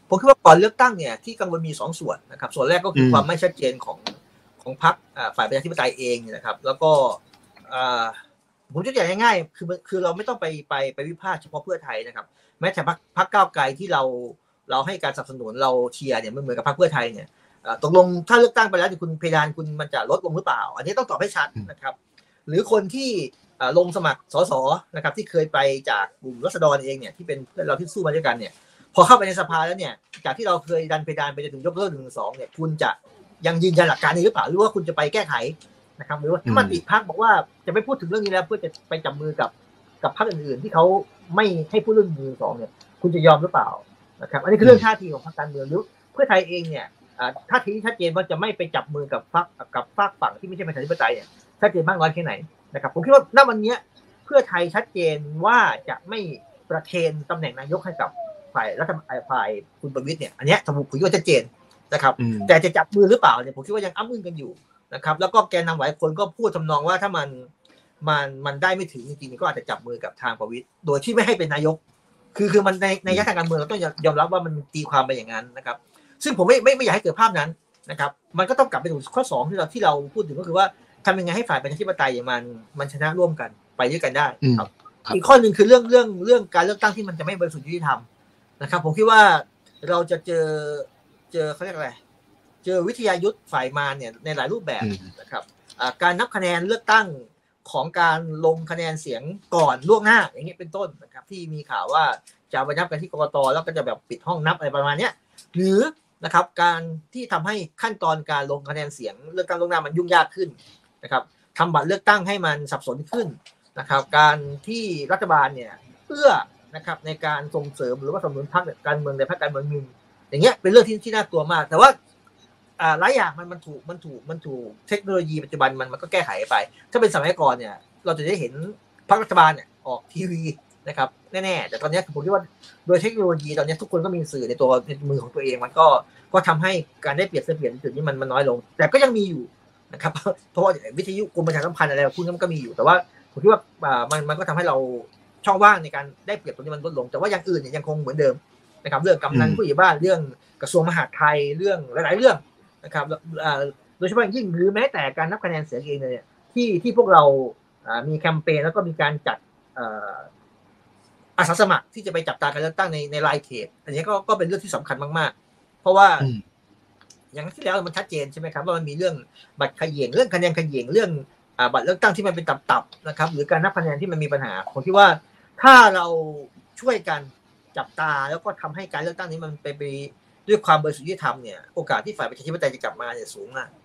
ผมคิดว่าก่อนเลือกตั้งเนี่ยที่กังวลมี2ส่วนนะครับส่วนแรกก็คือความไม่ชัดเจนของพรรคฝ่ายประชาธิปไตยเองนะครับแล้วก็ผมจะอย่างง่ายๆคือเราไม่ต้องไปวิพากษ์เฉพาะเพื่อไทยนะครับแม้แต่พรรคก้าวไกลที่เราให้การสนับสนุนเราเชียร์เนี่ยเหมือนกับพรรคเพื่อไทยเนี่ยตกลงถ้าเลือกตั้งไปแล้วคุณเพดานคุณมันจะลดลงหรือเปล่าอันนี้ต้องตอบให้ชัดนะครับหรือคนที่ลงสมัครสสนะครับที่เคยไปจากกลุ่มรัษฎรเองเนี่ยที่เป็นเพื่อนเราที่สู้มาด้วยกันเนี่ยพอเข้าไปในสภาแล้วเนี่ยจากที่เราเคยดันเพดานไปจนถึงยกเลิก112เนี่ยคุณจะยังยืนยันหลักการนี้หรือเปล่าหรือว่าคุณจะไปแก้ไขนะครับหรือว่าถ้ามติพรรคบอกว่าจะไม่พูดถึงเรื่องนี้แล้วเพื่อจะไปจับมือกับพรรคอื่นๆที่เขาไม่ให้พูดเรื่อง112เนี่ยคุณจะยอมหรือเปล่านะครับอันนี้คือเรื่องท่าทีของพรรคการเมืองหรือเพื่อไทยเองเนี่ยท่าทีชัดเจนว่าจะไม่ไปจับมือกับพรรคฝั่งที่ไม่ใช่ประชาธิปไตยเนี่ยชัดเจนมากน้อยแค่ไหนนะครับผมคิดว่าณวันนี้เพื่อไทยชัดเจนว่าจะไม่ประเคนตำแหน่งนายกให้กับฝ่ายรัฐบาลฝ่ายคุณประวิตรเนี่ยอันนี้ผมคิดว่าชัดเจนนะครับแต่จะจับมือหรือเปล่าเนี่ยผมคิดว่ายังอ้ำอึ้งกันอยู่นะครับแล้วก็แกนนำหลายคนก็พูดทำนองว่าถ้ามันได้ไม่ถึงจริงๆก็อาจจะจับมือกับทางประวิตรโดยที่ไม่ให้เป็นนายกคือมันในทางการเมืองเราต้องยอมรับว่ามันตีความไปอย่างนั้นนะครับซึ่งผมไม่อยากให้เกิดภาพนั้นนะครับมันก็ต้องกลับไปถึงข้อ2ที่เราพูดถึงก็คือว่าทำยังไงให้ฝ่ายประชาธิปไตยมันชนะร่วมกันไปด้วยกันได้ครับอีกข้อหนึ่งคือเรื่องการเลือกตั้งที่มันจะไม่บริสุทธิ์ยุติธรรมนะครับผมคิดว่าเราจะเจอเขาเรียกอะไรเจอวิทยายุทธฝ่ายมารเนี่ยในหลายรูปแบบนะครับการนับคะแนนเลือกตั้งของการลงคะแนนเสียงก่อนล่วงหน้าอย่างเงี้ยเป็นต้นนะครับที่มีข่าวว่าจะไปนับกันที่กกต.แล้วก็จะแบบปิดห้องนับอะไรประมาณนี้หรือนะครับการที่ทำให้ขั้นตอนการลงคะแนนเสียงเลือกตั้งล่วงหน้ามันยุ่งยากขึ้นนะครับทำบัตรเลือกตั้งให้มันสับสนขึ้นนะครับการที่รัฐบาลเนี่ยเอื้อนะครับในการส่งเสริมหรือว่าสนับสนุนพรรคการเมืองในพรรคการเมืองหนึ่งอย่างเงี้ยเป็นเรื่องที่น่ากลัวมากแต่ว่าหลายอย่างมันถูกเทคโนโลยีปัจจุบันมันก็แก้ไขไปถ้าเป็นสมัยก่อนเนี่ยเราจะได้เห็นพรรครัฐบาลเนี่ยออกทีวีนะครับแน่ๆแต่ตอนนี้ผมคิดว่าโดยเทคโนโลยีตอนนี้ทุกคนก็มีสื่อในมือของตัวเองมันก็ทำให้การได้เปรียบเสียเปรียบในจุดนี้มันน้อยลงแต่ก็ยังมีอยู่นะครับเพราะว่าวิทยุกรมประชาสัมพันธ์อะไรพวกนี้มันก็มีอยู่แต่ว่าผมคิดว่ามันก็ทำให้เราช่องว่างในการได้เปรียบตรงนี้มันลดลงแต่ว่าอย่างอื่นเนี่ยยังคงเหมือนเดิมนะครับเรื่องกำนันผู้ใหญ่บ้านเรื่องกระทรวงมหาดไทยเรื่องหลายๆเรื่องนะครับโดยเฉพาะยิ่งหรือแม้แต่การนับคะแนนเสียงเองเนี่ยที่พวกเรามีแคมเปญแล้วก็มีการจัดอาสาสมัครที่จะไปจับตาการเลือกตั้งในรายเขตอันนี้ก็เป็นเรื่องที่สำคัญมากๆเพราะว่าอย่างที่แล้วมันชัดเจนใช่ไหมครับว่ามันมีเรื่องบัตรเขย่งเรื่องคะแนนเขย่งเรื่องบัตรเลือกตั้งที่มันเป็นตับๆนะครับหรือการนับคะแนนที่มันมีปัญหาผมคิดว่าถ้าเราช่วยกันจับตาแล้วก็ทำให้การเลือกตั้งนี้มันไปด้วยความบริสุทธิ์ยุติธรรมเนี่ยโอกาสที่ฝ่ายประชาธิปไตยจะกลับมาเนี่ยสูงมาก